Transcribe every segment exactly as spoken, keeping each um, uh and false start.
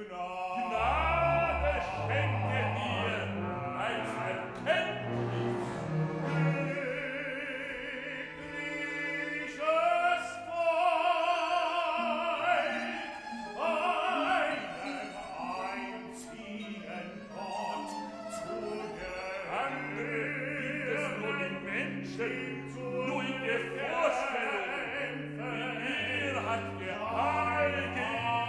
Gnade schenke dir als Erkenntnis. Glückliches Volk, einem einzigen Gott zu gehören. Andere gibt es nur den Menschen, nur in der Vorstellung, wie er hat geheiligen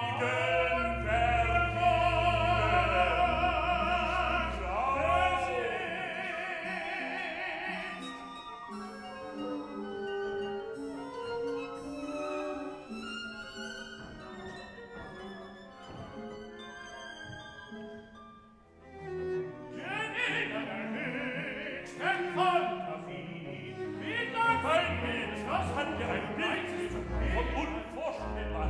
das hat ja ein Bild von unvorstellbar.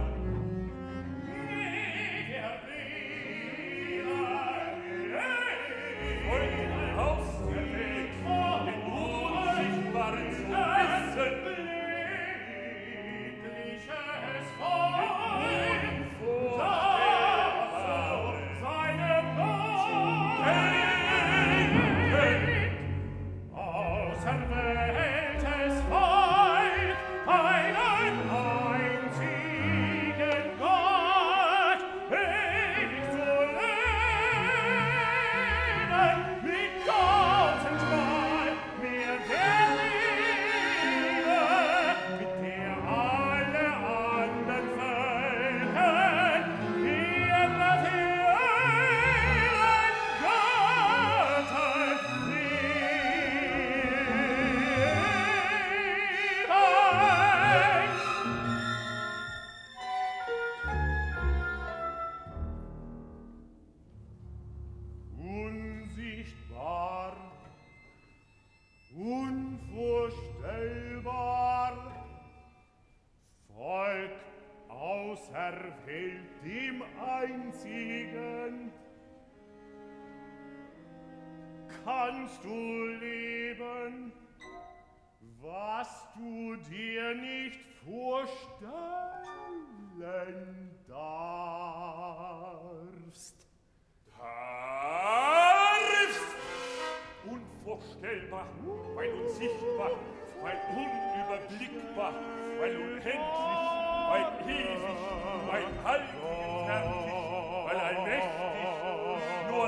Freund aus der Welt, den Unsichtbaren zu wissen. Glückliches Volk, unvorstellbar, seinem Gott denken. Außer Weltes Volk, einen einzigen Gott, ewig zu leben, mit Gotteswahl, mir der Liebe, mit der alle anderen Völker ihre vielen Götter unsichtbar, unvorstellbar, Volk auserwählt dem Einzigen. Kannst du leben, was du dir nicht vorstellen darfst? Darfst! Unvorstellbar, weil unsichtbar, weil unüberblickbar, weil unendlich, weil ewig, weil allgegenwärtig, weil allmächtig, nur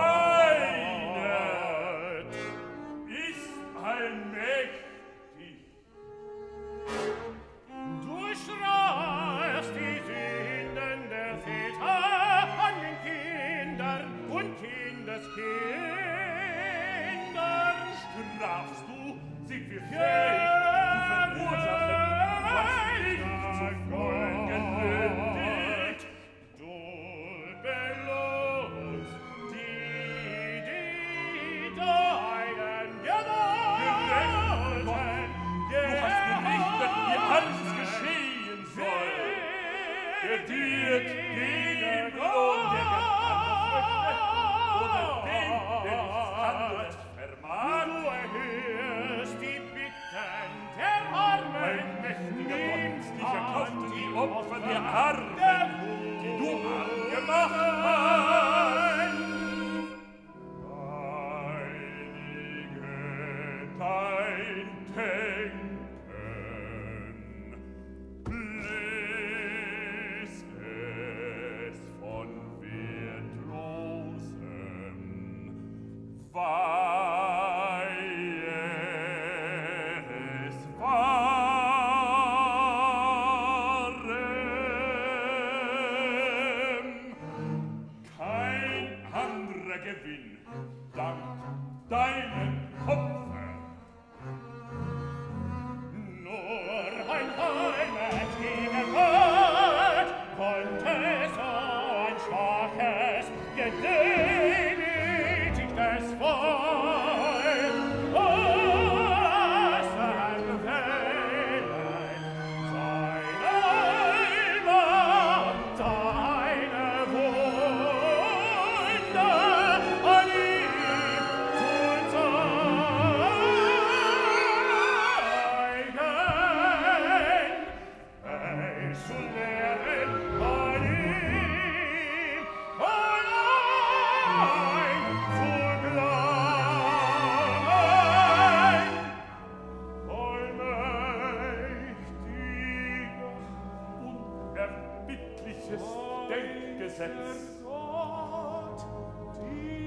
einer ist allmächtig. Du strahlst die Sünden der Väter an den Kindern und Kindeskindern. Strafst du, sind wir fähig zu verursachen, was nicht zu folgen nötigt. Du belohnst die, die deinen Gewohnten. Du hast gerichtet, wie alles geschehen soll. Gediert gegen Lohn der Gefrüchte oder den, der nichts anderes vermag. Du erhörst die Bitten der Armen. Ein mächtiger Gott, dich erkaufte die Opfer der Armen, die du arm gemacht hast. Heilige dein Denken, bliss es von Wertlosem, weihe es Wahrem. Kein anderer Gewinn dank deinem Opfer. Nur ein heimatlicher Gott konnte so ein schwaches, gedemütigtes Volk aus seinem Wellen seine Macht, seine Wunder an ihm zu zeigen. Denkgesetz. Der Gott, die